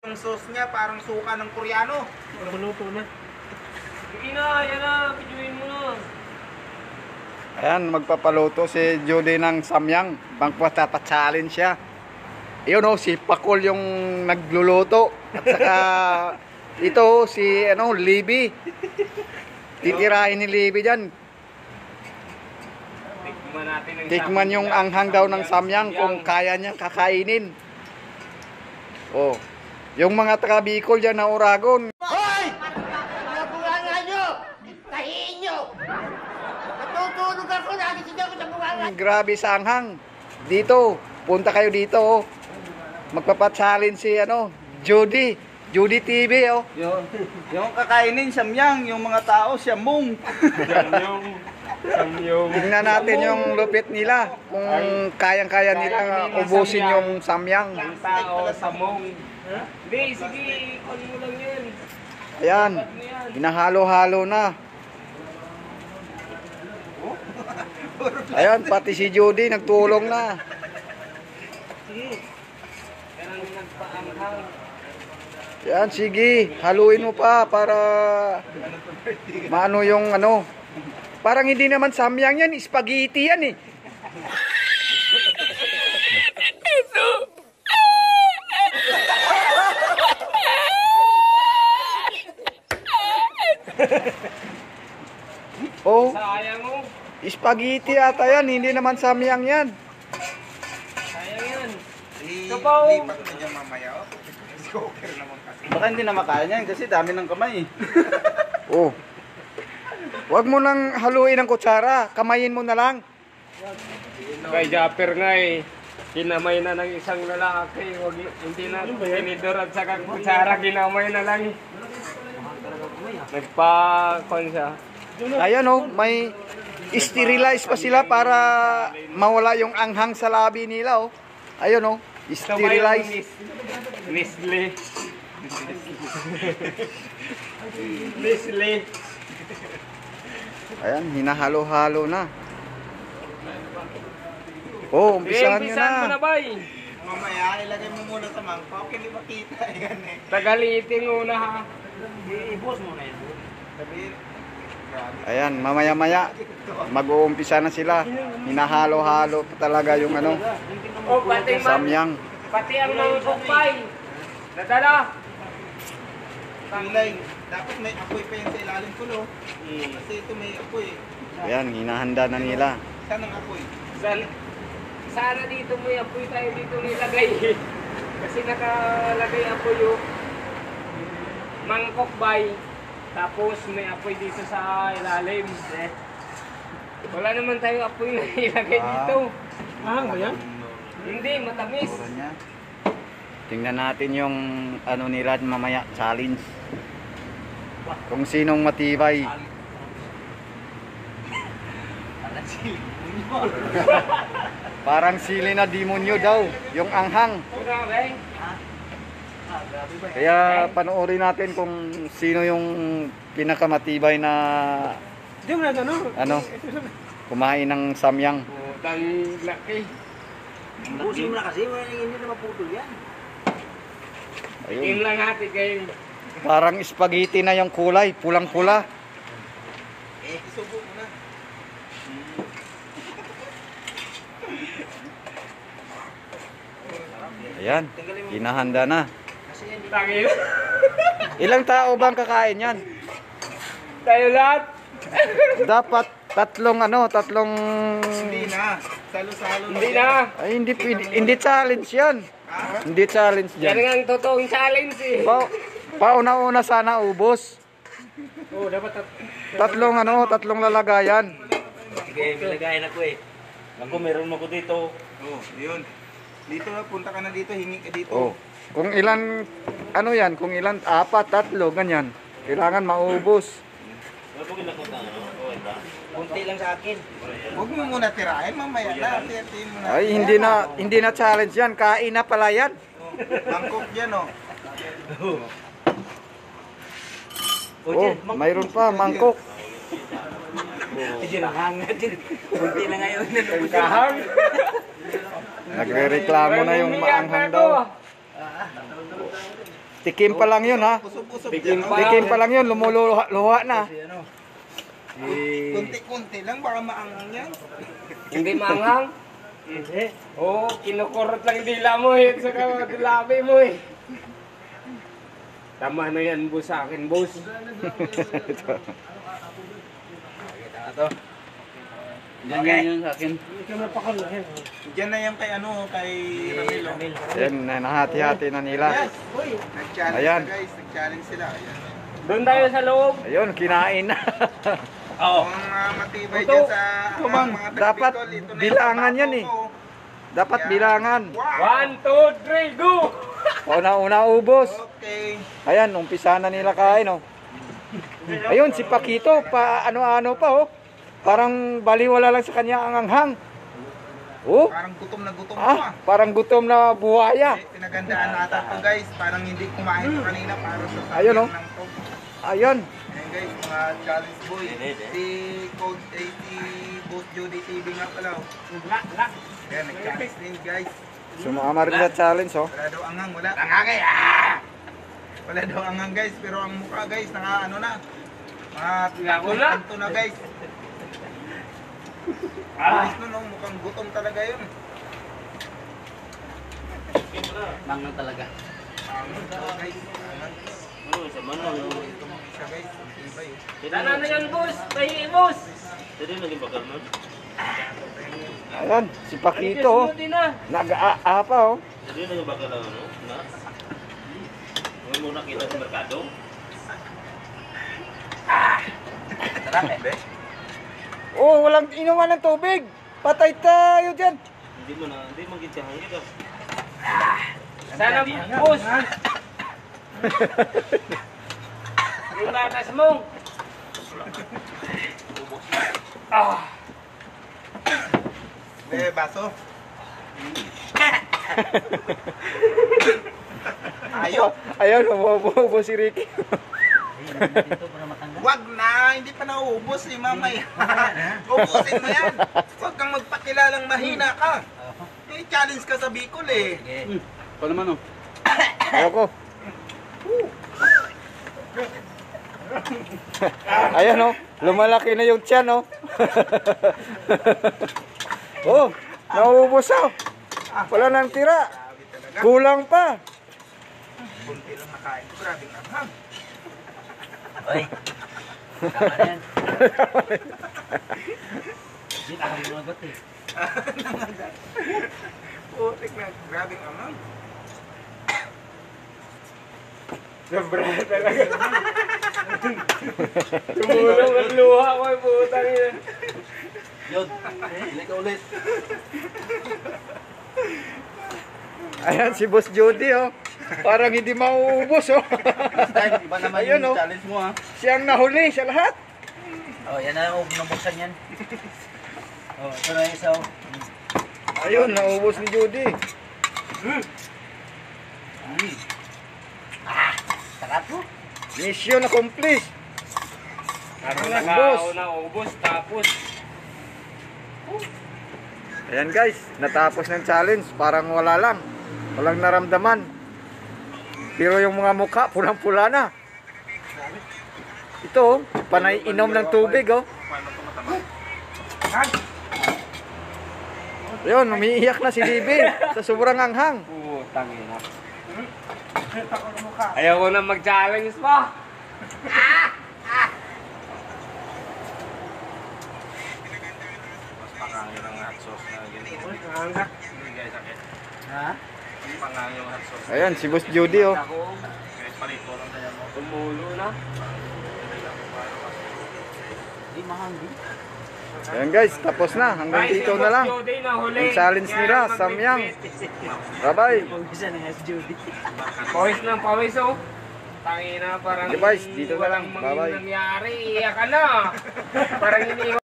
Ang sauce niya parang suka ng Koreano. Maluto na. Sige na, yan na. Pijuin mo na. Ayan, magpapaluto si Judy ng samyang. Magpapachallenge siya. Yun o, si Pakol yung nagluluto. At saka ito si Libby. Titirahin ni Libby dyan. Tikman natin ang Tikman yung anghang daw ng samyang kung kaya niyang kakainin. Oh, yung mga taga Bicol dyan na Oragon. Hoy! Nabunganga nyo! Tahiin nyo! Natutulog ako, nagising ako sa bunganga. Grabe sa anghang. Dito, punta kayo dito oh. Magpapachallenge si Judy. Judy TV oh. Yung kakainin samyang, yung mga tao siyamong. Samyong. Tingnan natin yung lupit nila. Kung kayang-kaya nila ubusin yung samyang. Ang tao, samong. Hindi, sige. Kunin mo lang yan. Ayan, hinahalo-halo na. Ayan, pati si Judy nagtulong na. Pero nagpaanghang. Yan, sige, haluin mo pa para maano yung Parang hindi naman samyang yan, spaghetti yan eh. Oh, Sayang mo. spaghetti ata yan, hindi naman samyang yan. Sayang yan. Lipat na dyan mamaya. Joker naman kasi. Baka hindi na makaya niyan kasi dami ng kamay. Oh. Huwag mo nang haluin ng kutsara, kamayin mo na lang. Kay Japper nga eh. Kinamay na ng isang lalaki. Hindi na tinidor at saka kutsara. Kinamay na lang. Nagpa-kon siya. Ayan oh, may sterilize pa sila para mawala yung anghang sa labi nila oh. Ayun oh, sterilize. Nestle. Nestle. Ayan, hinahalo-halo na. Oh, umpisahan nyo Umpisahan mo na na. bay. Mamaya, ilagay mo muna sa mangkok. Hindi makita yan eh. Tagalitin muna ha. I-boss mo na yun. Sabihin. Ayan, mamaya-maya mag-uumpisa na sila. Hinahalo-halo pa talaga yung O pati samyang. pati ang mga kupay. Nadala. Kulay. Dapat may apoy pa yun sa ilalim ko, no? Kasi ito may apoy. Ayan, hinahanda na nila. Saan ang apoy? Sana dito may apoy tayo dito nilagay. Kasi nakalagay apoy yung mangkok bay. Tapos may apoy dito sa ilalim. Wala naman tayo apoy na ilagay dito. Ahang ba yan? Hindi, matamis. Pura niya. Tingnan natin yung nila mamaya, challenge. Kung sinong matibay. Parang sili na demonyo daw, yung anghang. Grabe. Kaya panoorin natin kung sino yung pinakamatibay na Hindi mo na kumain ng samyang. Putang laki. Busin mo na kasi, hindi na maputol yan. Tingin Ayun. lang natin kayo. Parang spaghetti na yung kulay, pulang-pula. Isubo mo na. Ayan, hinahanda na. Tangin. Ilang tao bang kakain yan? Tayo lahat. Dapat tatlong Hindi na. Salo-salo Hindi na. ay hindi pwede, hindi challenge yan. Hindi challenge Yan yan. nga ang totoong challenge eh. Pauna-una sana ubos. Oo, dapat Tatlong lalagayan. Sige, nilagayin ako eh. Ako, meron ako dito. Oh, yun. Dito na, punta ka na dito, hingi ka dito. Oh. Kung ilan kung ilan, apat, tatlo, ganyan. Kailangan maubos. Kunti lang sa akin. Huwag mo muna tirahin, mamaya na. Tiyatiin mo na. Ay, hindi na challenge yan. Kain na pala yan. Oh, Bangkok dyan, oh. Oh, mayroon pa, mangkok. Hindi na hangat din. Kunti lang ngayon. Kahang. Nagre-reklamo na yung maanghang daw. Tikim pa lang yun, ha? Usog-usog Tikim yan, pa. oh. Tikim pa lang yun, lumuluha na. Kunti-kunti lang, baka maangang yan. Hindi maanghang? Oo, kinukurot lang dila mo eh. Sa labi mo eh. Tama na yan, boss, sa akin, boss. Diyan okay. Yun sa akin. Diyan na yan kay kay Ramilo. Ayan, nahati-hati na nila. Yes, boy. Nag-challenge Ayan. na guys, nag-challenge sila. Ayan. Doon tayo sa loob. Ayun, kinain na. Kung matibay dyan sa mga dapat tagpitol, ito na bilangan yung yan eh. papato ko. Dapat Ayan. bilangan. Wow. 1, 2, 3, go! Una-una ubos. Okay. Ayan, umpisa na nila kain, oh. Ayun, si Pakito, pa ano-ano pa, oh. Parang baliwala lang sa kanya ang anghang. Oh, Parang gutom na gutom pa. parang gutom na buhaya. Pinagandaan natin to guys. Parang hindi kumain to kanina para sa Ayun, oh. ng to. Ayun. Ayan guys, mga challenge boy. Si Coach si Boss Judy TV nga pala. Oh. Ayan, nag-challenge din guys. Sumama rin sa challenge, oh. Wala daw angang, wala. Wala daw angang guys, pero ang mukha guys, naka ano na. Mga kanto na guys. Guys no, mukhang gutom talaga yun. Mangang talaga. Angang to guys. Angang. Oo, sa manang. Ito mga isa guys, ang tibay. Tana na yan, boss. Tayo, boss. Pwede naging bakal mo? Ayan, si Pakito, oh. Nag-aapa, oh. Pwede naging bakal na ano? Na? May muna kita sa merkado? Sarap eh. Oh, walang inuman ng tubig. Patay tayo dyan. Hindi mo gitsahan kita. Sana, boss. Yung latas mo. Baso. Ayaw. Ayun, umuubo si Ricky. Wag na, hindi pa nauubos eh, mamaya. Ubusin mo yan. Huwag kang magpakilalang mahina ka. Eh, challenge ka sa Bicol eh. Ito naman oh. Ayoko. Ayan, oh. Lumalaki na yung tiyan, oh. Oh, nauubos, oh. Wala nang tira. Grabe talaga. Kulang pa. Kunti lang nakain. Grabing anghang. Oy. Tama na yan. Hindi na kami mga got eh. Putik na, grabing anghang. Sobra talaga. Tumulong ang luha ko, putang yun. Yun. Hindi ka ulit. Ayan, si Boss Jody, oh. Parang hindi mauubos, oh. Iba naman Ayun, yung oh. challenge mo ha. Siyang nahuli sa lahat. Oh, yan na yung nabuksan yan. Oh, ito na yung isa oh. Ayun, naubos ni Jody. Sarap mo. Mission accomplished. Parang Boss. nakauna ubos, tapos. Ayan guys, natapos ng challenge. Parang wala lang. Walang naramdaman. Pero yung mga mukha, pulang-pula na. Ito, oh, panay inom ng tubig, oh. Ayun, umiiyak na si Libby sa sobrang anghang. Putang ina. Ayaw ko na mag-challenge pa. Pangangin ng hot sauce na ganito. Hangga. Hindi guys, sakit. Ha? Pangangin yung hot sauce. Ayan, si Boss Judy, oh. Kahit palito lang tayo mo. Tumulo na. Hindi mahanggi. Ayan guys, tapos na. Hanggang dito na lang. Ang challenge nila, Samyang. Bye-bye. Mag-isa na nga si Judy. Pawis ng pawis, oh. Tangina, parang Okay, guys, dito na lang. walang Bye-bye. nangyari. Iyak ka na. Parang hindi